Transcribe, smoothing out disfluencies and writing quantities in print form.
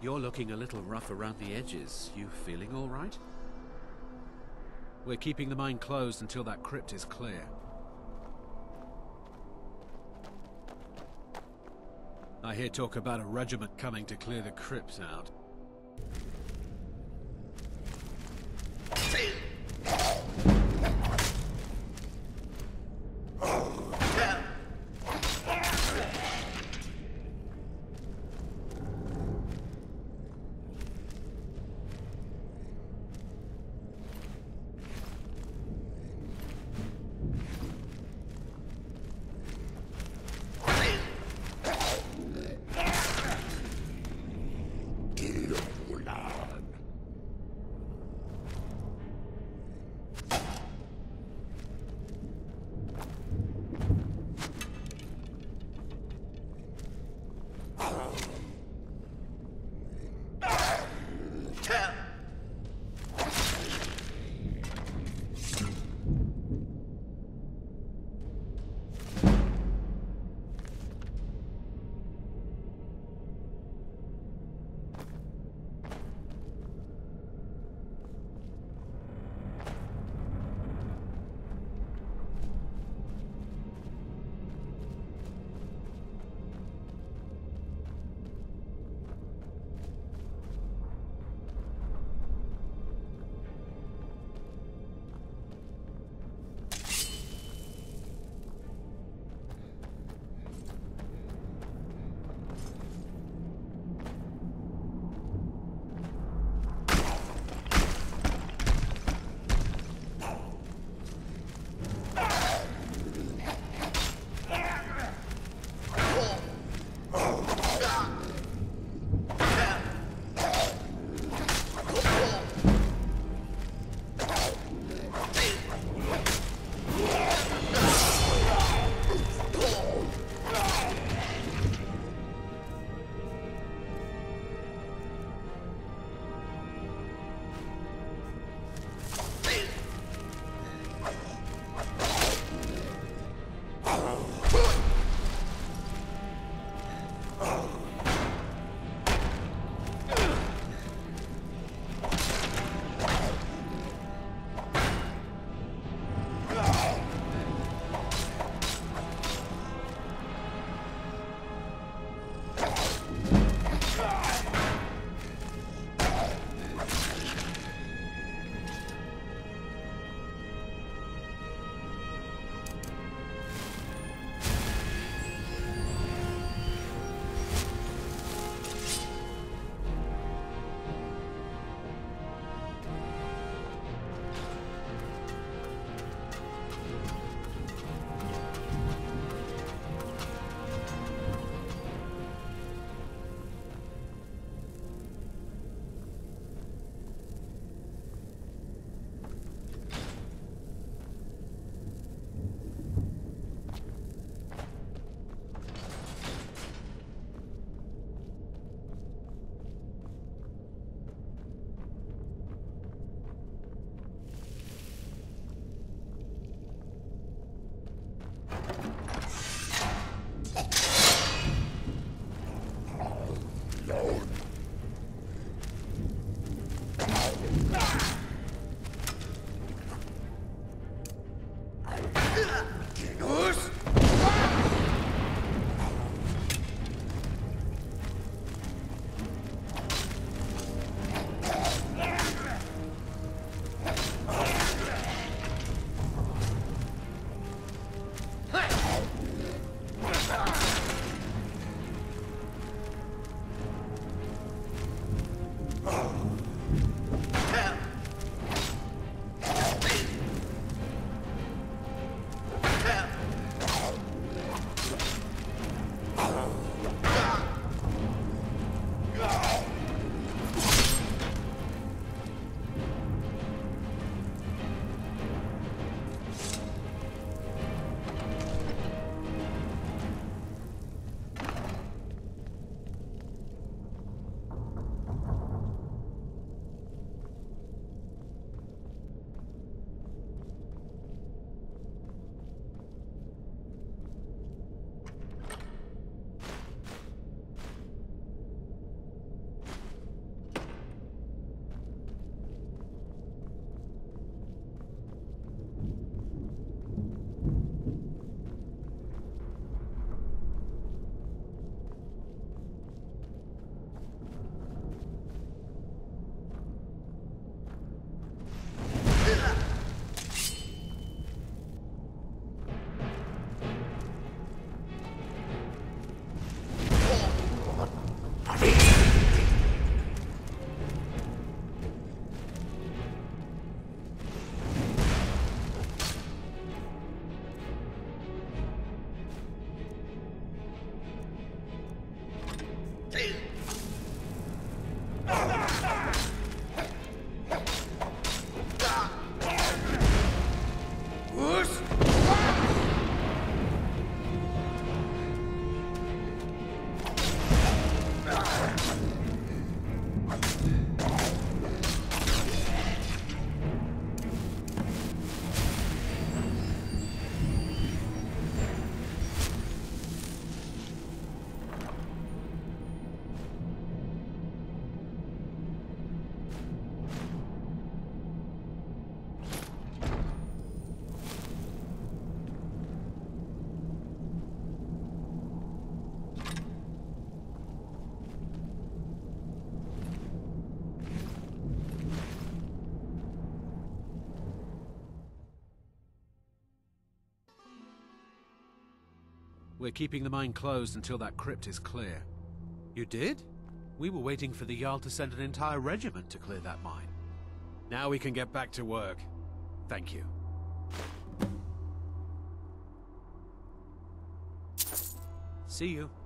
You're looking a little rough around the edges. You feeling all right? We're keeping the mine closed until that crypt is clear. I hear talk about a regiment coming to clear the crypts out. We're keeping the mine closed until that crypt is clear. You did? We were waiting for the Jarl to send an entire regiment to clear that mine. Now we can get back to work. Thank you. See you.